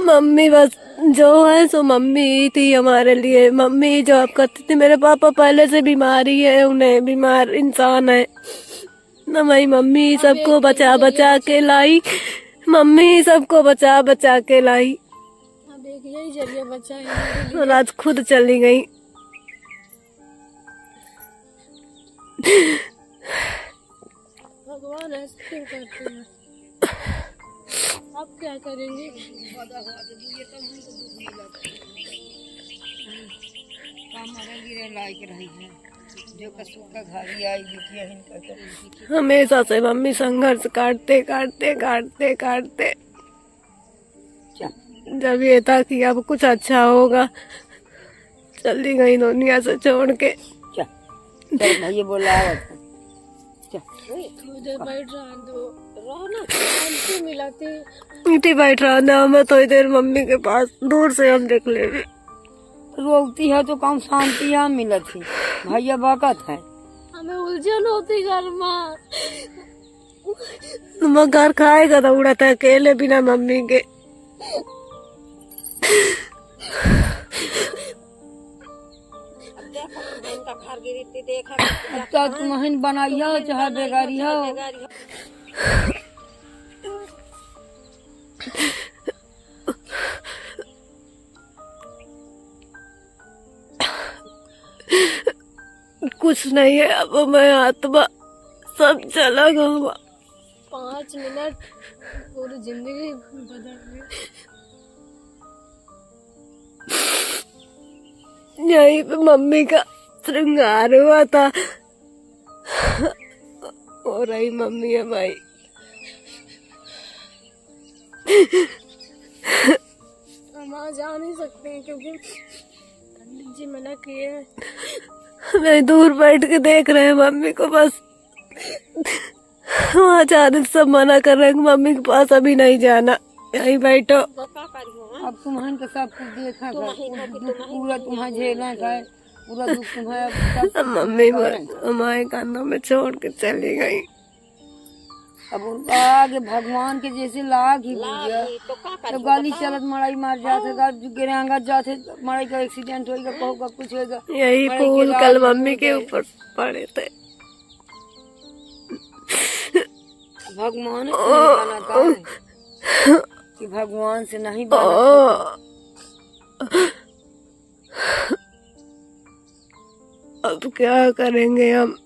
Mummy बस जो है सो मम्मी ही थी हमारे लिए। मम्मी जो आप कहती थी, मेरे पापा पहले से बीमारी है, उन्हें बीमार इंसान है ना। भाई मम्मी सबको बचा बचा के लाई, मम्मी सबको बचा बचा के लाई। अब एक यही जरिया बचा है और आज खुद चली गई। भगवान ऐसे क्यों करते हैं? अब क्या करेंगे? हमेशा से मम्मी संघर्ष काटते काटते काटते काटते जब ये था कि अब कुछ अच्छा होगा, चली गई दुनिया से छोड़ के। ये बोला बैठ रहो ना, शांति मिलाती इतनी बैठ रहा ना, मैं थोड़ी देर मम्मी के पास दूर से हम देख ले। रोकती है तो कम शांति यहाँ मिलत थी। भैया बकत है, हमें उलझन होती घर में। मैं घर खाएगा तो उड़ा था अकेले बिना मम्मी के। तो तुम्हें बनाई हो चाहे बेगारी हो। कुछ नहीं है अब, मैं आत्मा सब चला गया। 5 मिनट पूरी जिंदगी बदल गई। यहीं पे मम्मी का श्रृंगार हुआ था। हो रही मम्मी है भाई। हम वहाँ जा नहीं सकते हैं क्योंकि पंडित जी मना किए हैं। नहीं, दूर बैठ के देख रहे हैं मम्मी को बस। वहाँ जाने से सब मना कर रहे हैं, मम्मी के पास अभी नहीं जाना, यहीं बैठो। अब तुम्हें तो सब कुछ देखा पूरा तुम्हें झेलना है, पूरा दुख तुम्हें। मम्मी हमारे कानों में छोड़ के चली गई। अब उनका आगे भगवान के जैसे लाग ही गया तो गाली चलत मड़ाई मार जाते, गिरेंगा जाते मड़ाई का एक्सीडेंट होगा, कहोगा कुछ होगा। यही फूल कल मम्मी के ऊपर पड़े थे। भगवान बना था कि भगवान से नहीं बना। अब क्या करेंगे हम?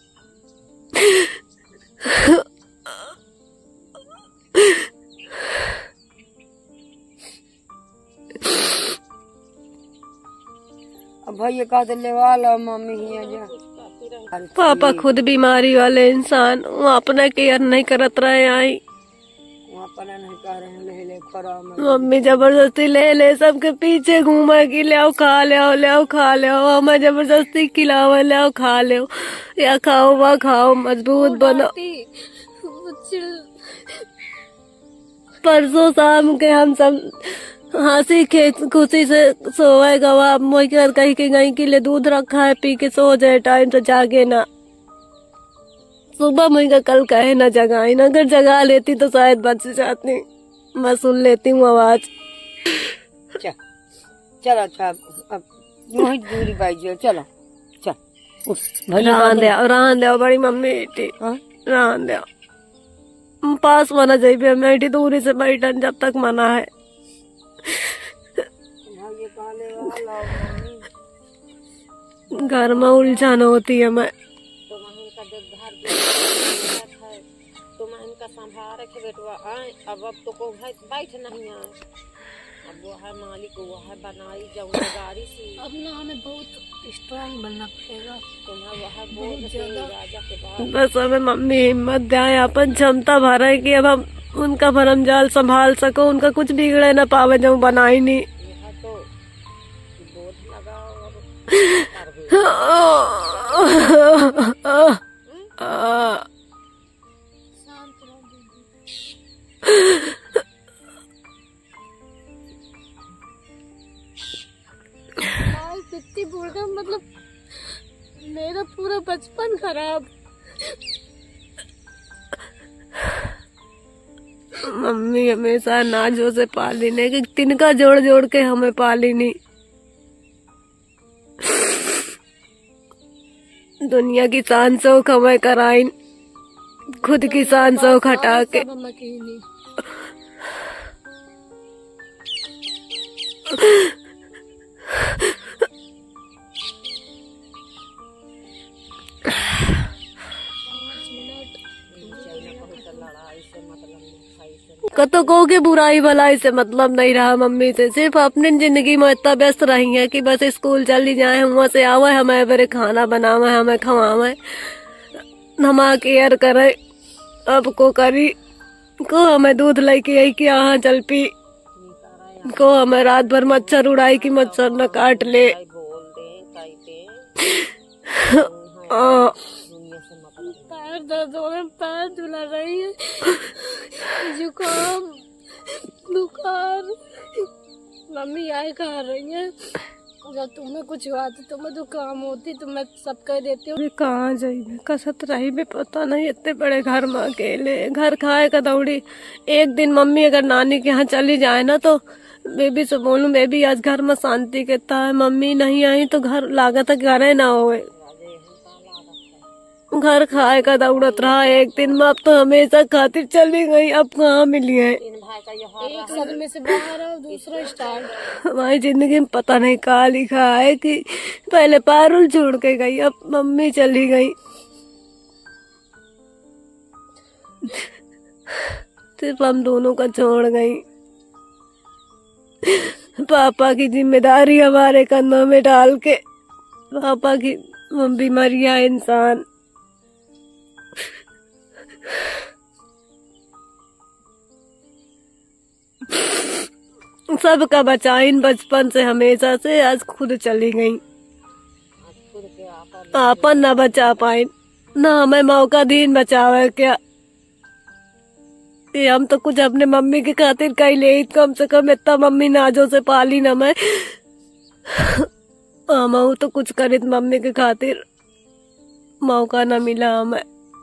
अब भैया कहा तो लेवा लो मम्मी ही जा। पापा खुद बीमारी वाले इंसान, वो अपना केयर नहीं करत रहे। आई नहीं कर रहे ले ले मम्मी जबरदस्ती ले सबके पीछे घूमा कि ले आओ खा ले आओ, ले आओ खा ले आओ। हमें जबरदस्ती खिलाओ, ले आओ खा ले आओ, या खाओ वह खाओ, मजबूत बनो। परसों शाम के हम सब हंसी खुशी से सोए गवा मोई कर कही के गई के लिए दूध रखा है, पी के सो जाए, टाइम से जागे ना। सुबह मुझे कल कहे न जगाई, न अगर जगा लेती तो शायद बच जाती। मैं सुन लेती हूँ आवाज। चलो अच्छा अब वही दूरी बाई चलो चल रहन दे बड़ी मम्मी बेटी, रहन दे पास मना जाइए। मेटी दूरी से बैठन जब तक मना है। घर में उलझन होती है। मैं इनका संभाल के बेटवा आए। अब तो को बैठ नहीं आए, अब वो है मालिक, वो है बनाई जाऊँ गाड़ी से। अब ना हमें बहुत स्ट्रांग बनना पड़ेगा। तुम्हें वह बहुत राजा के बाद बस हमें मम्मी हिम्मत दे, अपन क्षमता भरा है कि अब हम उनका भरम जाल संभाल सको, उनका कुछ बिगड़े न पावे जो बनाई नहीं। तो बोझ लगाओ कितनी बुरा, मतलब मेरा पूरा बचपन खराब। मम्मी हमेशा नाजों से पाली ने कि तिनका जोड़ जोड़ के हमें पाली नहीं। दुनिया की शान शौक हमें कराइन, खुद की शान शौक हटा के। कतो को के बुराई भलाई से मतलब नहीं रहा मम्मी से, सिर्फ अपनी जिंदगी में इतना व्यस्त रही है कि बस स्कूल चली जाए, वहाँ से आवे हमें मेरे खाना बनावे, हमें खवावे, हमारा केयर करे। अब को करी को हमें दूध लेके आई कि यहाँ चल पी, को हमें रात भर मच्छर उड़ाई कि मच्छर न काट ले। पैर दर्द हो रहे, पैर झुला रही है, जुकाम बुखार। मम्मी आई खा रही है, जब तुम्हें कुछ हुआ तो तुम्हें तो काम होती तो मैं सब कह देती हूँ। कहाँ जाइए कसत रही भी पता नहीं, इतने बड़े घर में अकेले, घर खाए का दौड़ी। एक दिन मम्मी अगर नानी के यहाँ चली जाए ना तो बेबी से बोलूं बेबी आज घर में शांति कहता है, मम्मी नहीं आई तो घर लागत घर है ना होए। घर खाए का दौड़त रहा एक दिन में, अब तो हमेशा खातिर चली गई, अब कहाँ मिली है। एक सदमे से बाहर और दूसरा स्टार्ट। हमारी जिंदगी में पता नहीं कहाँ लिखा है कि पहले पारुल छोड़ के गई, अब मम्मी चली गई। सिर्फ हम दोनों का छोड़ गई। पापा की जिम्मेदारी हमारे कंधों में डाल के, पापा की बीमारियां इंसान। सबका बचाइन बचपन से हमेशा से, आज खुद चली गई। आपन न बचा पाए, न हमें मौका दीन बचावे क्या। ये हम तो कुछ अपने मम्मी की खातिर कही ले, कम से कम इतना मम्मी नाजों से पाली न मैं। हम तो कुछ करित मम्मी के खातिर, मौका न मिला हमें।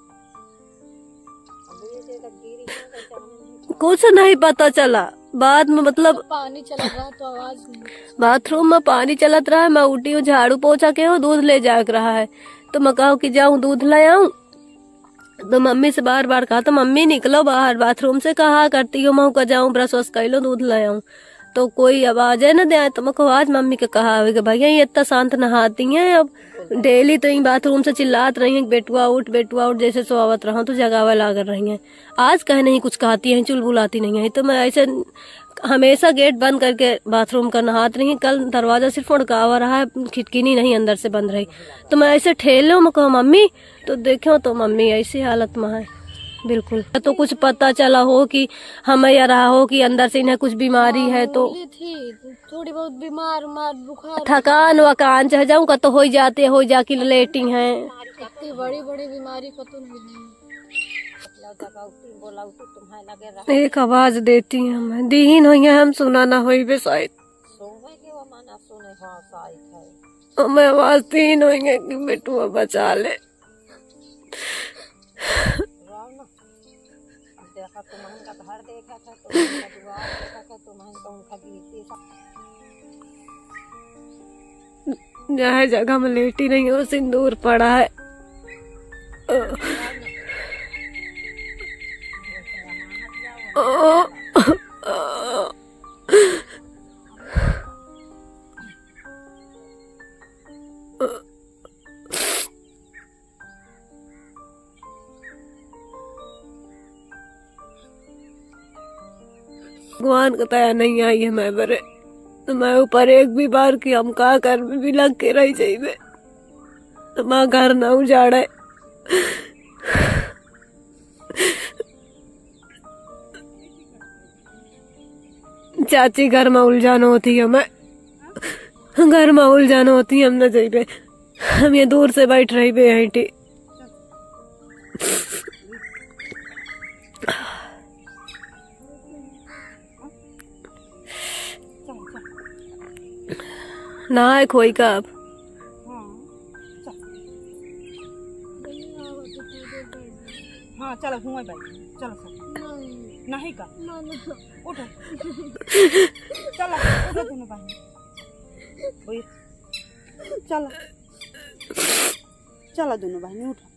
कुछ नहीं पता चला बाद में, मतलब पानी चला रहा तो आवाज नहीं। बाथरूम में पानी चलत रहा है, मैं उठी हूँ झाड़ू पोछा के हूँ, दूध ले जाग रहा है तो मैं कहूँ कि जाऊँ दूध ले आऊं, तो मम्मी से बार बार कहा तो मम्मी निकलो बाहर, बाथरूम से कहा करती हो, मैं का जाऊँ ब्रश वश कर लो दूध ले आऊं, तो कोई आवाज है न दे। तो मैं आज मम्मी के कहा भैया ये इतना शांत नहाती हैं, अब डेली तो इन बाथरूम से चिल्लात रही हैं बेटुआ उठ जैसे सोवत रहा तो जगावा लागर रही हैं। आज कह नहीं कुछ कहती हैं, चुलबुलाती नहीं है। तो मैं ऐसे हमेशा गेट बंद करके बाथरूम का नहात रही। कल दरवाजा सिर्फ उड़कावा रहा है, खिड़की नहीं अंदर से बंद रही, तो मैं ऐसे ठेल लो, मैं कहा मम्मी, तो देखो तो मम्मी ऐसी हालत में है बिल्कुल। तो कुछ पता चला हो कि हमें या रहा हो कि अंदर से इन्हें कुछ बीमारी है, तो थी थोड़ी बहुत बीमार बुखार, थकान वकान चाहे जाऊँ का तो हो जाते हो जाके लेटी है। इतनी बड़ी बड़ी बीमारी का तो नहीं। एक आवाज देती है हमें, दीन हो हम सुना ना हो शायद, हमें आवाज दीन होंगे कि बेटुआ बचा ले। जहाँ जगह में लेटी नहीं हो सिंदूर पड़ा है। भगवान का दया नहीं आई है मैं बरे, तो मैं ऊपर एक भी बार की हम का कर भी लग के रही चाहिए, तो माँ घर ना उजाड़े। चाची घर में उलझाना होती है, मैं घर में उलझाना होती है, हम न जाइए, हम ये दूर से बैठ रही बेटी। ना है खोई का अब हाँ चलो घूमे भाई चलो। नहीं का ना ना उठो चला उठो दोनों बहन चला चला दोनों बहन उठो